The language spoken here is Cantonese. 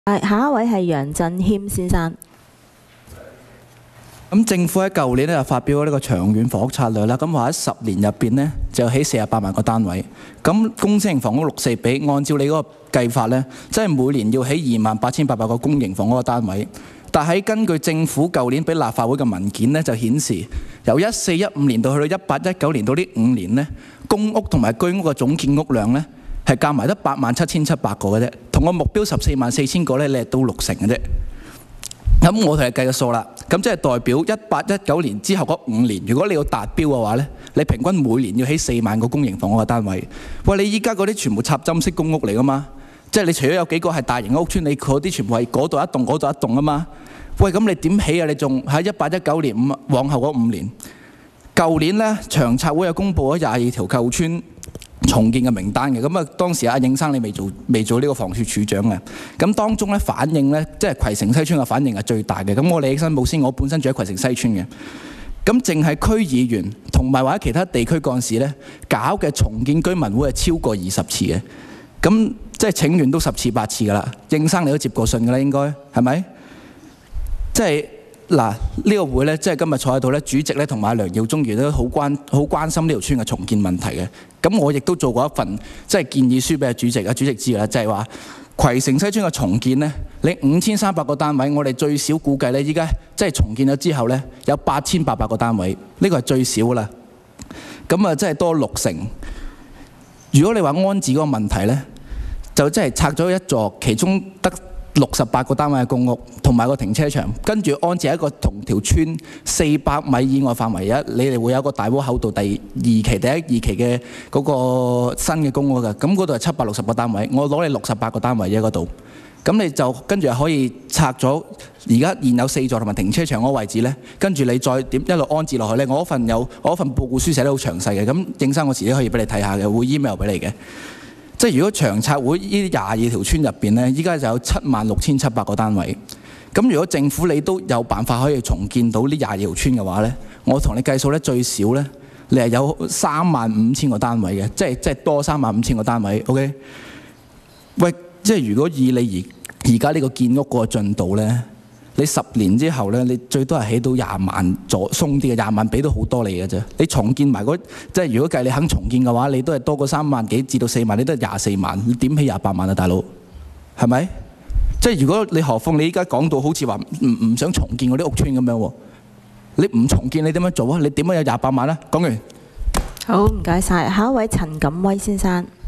下一位係楊振謙先生。 咁政府喺舊年咧就發表咗呢個長遠房屋策略啦，咁話喺10年入邊咧就起48萬個單位。咁公私營房屋6:4比，按照你嗰個計法咧，即係每年要起28,800個公營房屋嘅單位。但係根據政府舊年俾立法會嘅文件咧，就顯示由14-15年度去到18-19年度呢5年咧，公屋同埋居屋嘅總建屋量咧係夾埋得87,700個嘅啫，同個目標14,400個咧，你係到60%嘅啫。咁我同你計個數啦，咁即係代表18-19年之後嗰5年，如果你要達標嘅話咧，你平均每年要起4萬個公營房屋嘅單位。喂，你依家嗰啲全部插針式公屋嚟噶嘛？即係你除咗有幾個係大型屋邨，你嗰啲全部係嗰度一棟嗰度一棟啊嘛。喂，咁你點起啊？你仲喺18-19年往後嗰5年？舊年咧長策會有公布咗22條舊村重建嘅名單嘅，咁啊當時阿應生你未做呢個房署署長嘅，咁當中咧反應咧即係葵盛西村嘅反應係最大嘅。咁我利益申報先，我本身住喺葵盛西村嘅，咁淨係區議員同埋或者其他地區幹事咧搞嘅重建居民會係超過20次嘅，咁即係請願都10次8次㗎啦。應生你都接過信㗎啦，應該係咪？即係嗱呢個會咧，即係今日坐喺度咧，主席咧同埋梁耀忠亦都好關心呢條村嘅重建問題嘅。咁我亦都做過一份即係建議書俾主席，主席知啦，就係話葵盛西村嘅重建咧，你5300個單位，我哋最少估計咧，依家即係重建咗之後咧，有8800個單位，呢個係最少啦。咁啊，即係多60%。如果你話安置嗰個問題咧，就即係拆咗一座，其中得68個單位嘅公屋，同埋個停車場，跟住安置一個同條村400米以外範圍你哋會有一個大窩口道第一二期嘅嗰個新嘅公屋嘅，咁嗰度係760個單位，我攞你68個單位喺嗰度，咁你就跟住可以拆咗而家現有4座同埋停車場嗰個位置咧，跟住你再點一路安置落去咧，我嗰份報告書寫得好詳細嘅，咁應生我遲啲可以俾你睇下嘅，會 email 俾你嘅。即係如果長策會呢22條村入邊咧，依家就有76,700個單位。咁如果政府你都有辦法可以重建到呢22條村嘅話咧，我同你計數咧，最少咧你係有35,000個單位嘅，即係多35,000個單位。OK， 喂，即係如果以你而家呢個建屋個進度咧，你10年之後咧，你最多係起到20萬左鬆啲嘅，20萬俾到好多你嘅啫。你重建埋即係如果計你肯重建嘅話，你都係多過3萬幾至到4萬，你都係24萬，你點起28萬啊，大佬？係咪？即係如果你何況你依家講到好似話唔想重建嗰啲屋邨咁樣喎，你唔重建你點樣做啊？你點樣有28萬啊？講完。 好，唔該晒。下一位陳錦威先生。